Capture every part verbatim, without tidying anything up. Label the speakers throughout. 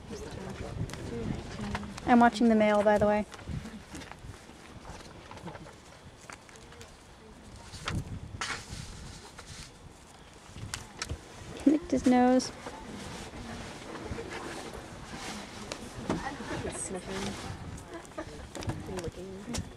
Speaker 1: I'm watching the male, by the way. Licked his nose.
Speaker 2: Sniffing. Licking.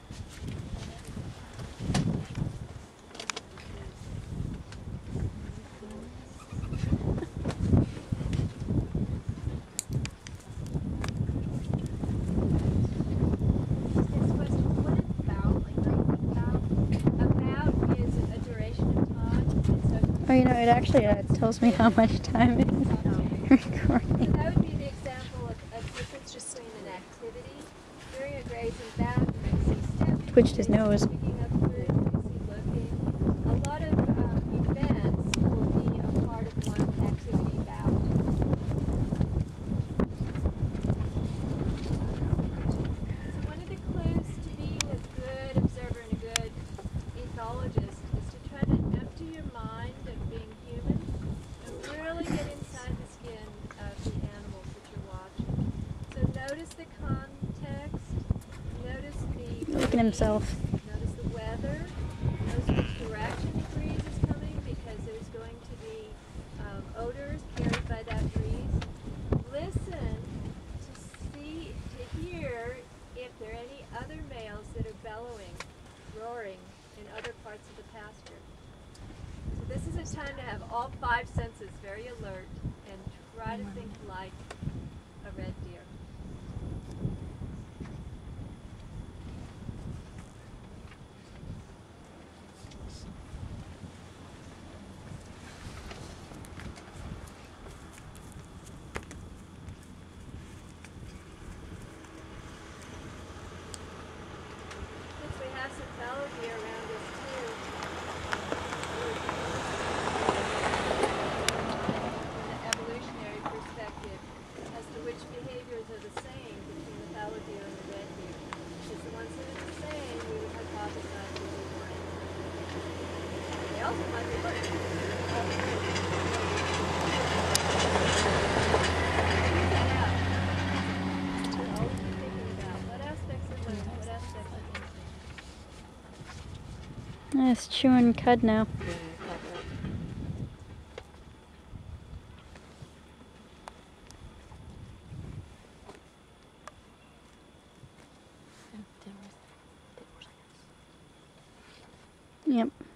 Speaker 1: Oh, you know, it actually uh, tells me how much time it is recording.
Speaker 3: That would be the example of, of if it's just doing an activity. During a grazing back, you may see stepping,
Speaker 1: Twitched his nose.
Speaker 3: picking up food, you may see looking. A lot of um, events will be a part of one activity bout. So one of the clues to being a good observer and a good ethologist is to try to empty your mind of being human and really get inside the skin of the animals that you're watching. So notice the context, notice the
Speaker 1: Look at himself.
Speaker 3: breeze, notice the weather, notice which direction the breeze is coming, because there's going to be um, odors carried by that breeze. Listen to see, to hear if there are any other males that are bellowing, roaring in other parts of the pasture. So this is a time to have all five senses very alert and try to think like a red deer. Since we have some ethology around us too, from the evolutionary perspective, as to which behaviors are the same between the fallow deer and the red deer. Because the ones that are the same, we would hypothesize would be one. They also might be different. Always be thinking about what aspects are learned, what aspects are instinct.
Speaker 1: It's chewing cud now. Yep.